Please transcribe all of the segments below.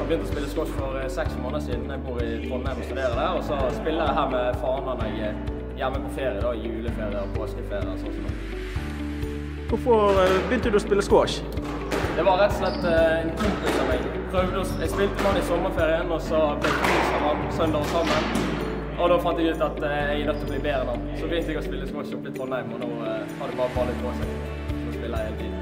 begynte å spille squash for 6 måneder siden. Jeg bor i Trondheim og studerer der, og så spiller jeg her med Fana når jeg er hjemme på ferie, da, i juleferie og påskeferie og sånn. Hvorfor begynte du å spille squash? Det var rett og slett en kompis av meg. Jeg spilte med han i sommerferien, og så ble jeg kompis av han søndag sammen. Og da fant jeg ut at jeg er nødt til å bli bedre enn han. Så begynte jeg å spille squash oppe i Trondheim, og nå har det bare ballet på seg. Så spiller jeg hele tiden.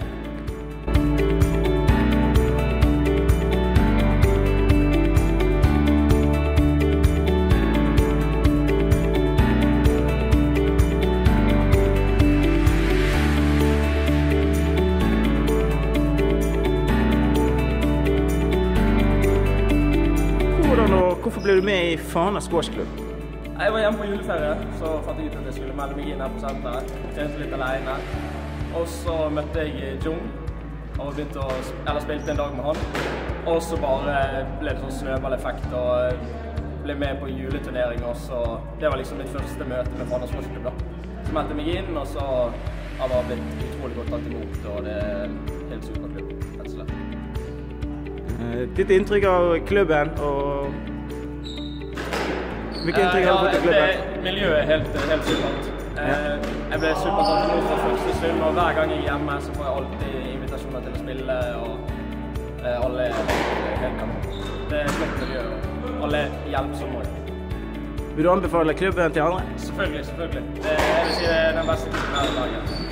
Hvorfor ble du med i Fana squashklubb? Jeg var hjemme på juleferie, så fant jeg ut at jeg skulle melde meg inn her på senteret. Tjente litt alene. Og så møtte jeg Jung, og spilte en dag med han. Og så bare ble det sånn snøballeffekt, og ble med på juleturnering også. Det var liksom mitt første møte med Fana squashklubb da. Så meldte jeg meg inn, og så har det blitt utrolig godt tatt imot, og det er en helt superklubb, rett og slett. Ditt inntrykk av klubben, og hvilke inntrykk har du fått i klubben? Miljøet er helt supert. Jeg ble supertatt imot fra første stund, og hver gang jeg er hjemme så får jeg alltid invitasjoner til å spille, og alle er helt gammel. Det er et flott miljø, og alle er hjelpsomme. Vil du anbefale klubben til andre? Selvfølgelig. Det er den beste klubben her i laget.